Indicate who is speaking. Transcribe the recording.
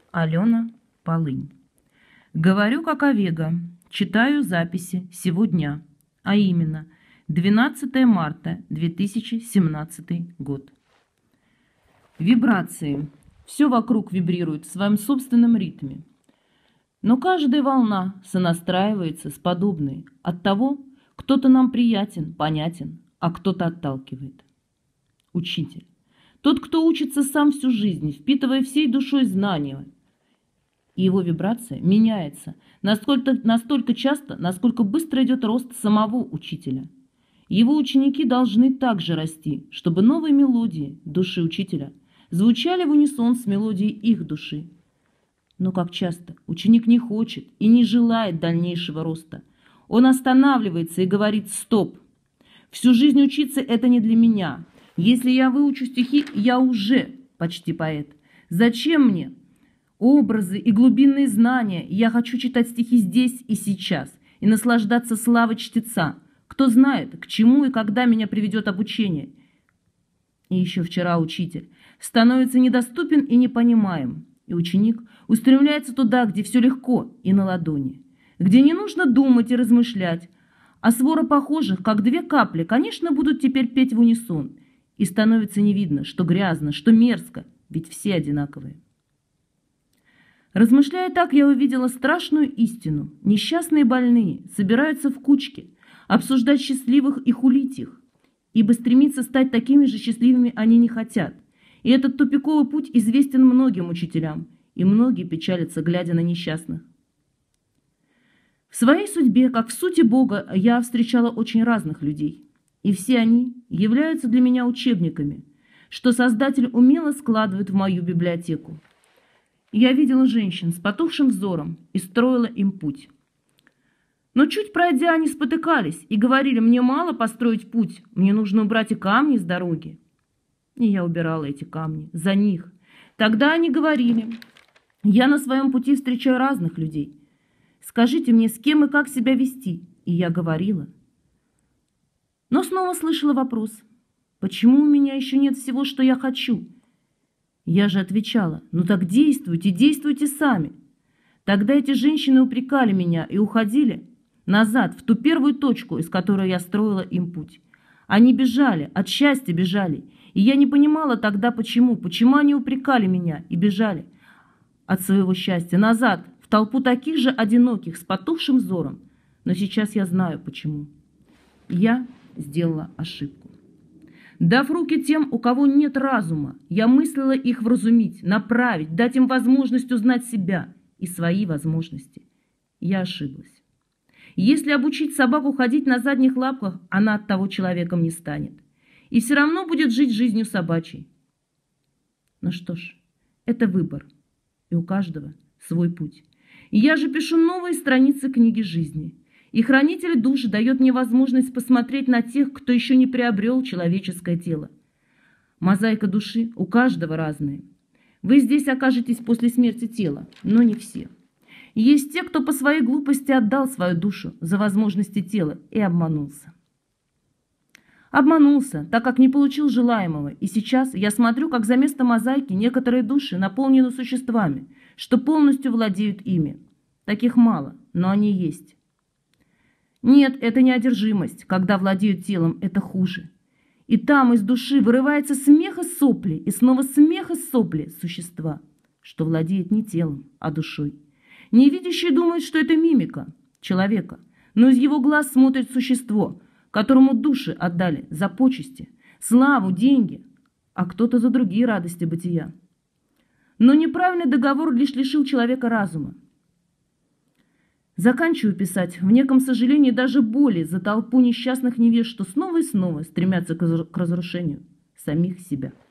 Speaker 1: Алена Полынь. Говорю как Овега, читаю записи сего дня, а именно 12 марта 2017 год. Вибрации. Все вокруг вибрирует в своем собственном ритме. Но каждая волна сонастраивается с подобной. Оттого кто-то нам приятен, понятен, а кто-то отталкивает. Учитель. Тот, кто учится сам всю жизнь, впитывая всей душой знания, и его вибрация меняется настолько часто, насколько быстро идет рост самого учителя. Его ученики должны также расти, чтобы новые мелодии души учителя звучали в унисон с мелодией их души. Но как часто ученик не хочет и не желает дальнейшего роста. Он останавливается и говорит: «Стоп! Всю жизнь учиться – это не для меня. Если я выучу стихи, я уже почти поэт. Зачем мне образы и глубинные знания? Я хочу читать стихи здесь и сейчас и наслаждаться славой чтеца. Кто знает, к чему и когда меня приведет обучение». И еще вчера учитель становится недоступен и непонимаем, и ученик устремляется туда, где все легко и на ладони, где не нужно думать и размышлять, а свора похожих, как две капли, конечно, будут теперь петь в унисон, и становится не видно, что грязно, что мерзко, ведь все одинаковые. Размышляя так, я увидела страшную истину. Несчастные больные собираются в кучки, обсуждать счастливых и хулить их, ибо стремиться стать такими же счастливыми они не хотят. И этот тупиковый путь известен многим учителям, и многие печалятся, глядя на несчастных. В своей судьбе, как в сути Бога, я встречала очень разных людей, и все они являются для меня учебниками, что Создатель умело складывает в мою библиотеку. Я видела женщин с потухшим взором и строила им путь. Но чуть пройдя, они спотыкались и говорили: «Мне мало построить путь, мне нужно убрать и камни с дороги». И я убирала эти камни за них. Тогда они говорили: «Я на своем пути встречаю разных людей. Скажите мне, с кем и как себя вести?» И я говорила. Но снова слышала вопрос: «Почему у меня еще нет всего, что я хочу?» Я же отвечала: «Ну так действуйте, действуйте сами». Тогда эти женщины упрекали меня и уходили назад, в ту первую точку, из которой я строила им путь. Они бежали, от счастья бежали. И я не понимала тогда, почему они упрекали меня и бежали от своего счастья назад, в толпу таких же одиноких, с потухшим взором. Но сейчас я знаю, почему. Я сделала ошибку. Дав руки тем, у кого нет разума, я мыслила их вразумить, направить, дать им возможность узнать себя и свои возможности. Я ошиблась. Если обучить собаку ходить на задних лапках, она от того человеком не станет. И все равно будет жить жизнью собачьей. Ну что ж, это выбор. И у каждого свой путь. И я же пишу новые страницы книги жизни. И хранитель души дает мне возможность посмотреть на тех, кто еще не приобрел человеческое тело. Мозаика души у каждого разная. Вы здесь окажетесь после смерти тела, но не все. Есть те, кто по своей глупости отдал свою душу за возможности тела и обманулся. Обманулся, так как не получил желаемого, и сейчас я смотрю, как за место мозаики некоторые души наполнены существами, что полностью владеют ими. Таких мало, но они есть. Нет, это не одержимость, когда владеют телом, это хуже. И там из души вырывается смех и сопли, и снова смех и сопли существа, что владеет не телом, а душой. Невидящие думают, что это мимика человека, но из его глаз смотрит существо, которому души отдали за почести, славу, деньги, а кто-то за другие радости бытия. Но неправильный договор лишь лишил человека разума. Заканчиваю писать в неком сожалении даже боли за толпу несчастных невест, что снова и снова стремятся к разрушению самих себя.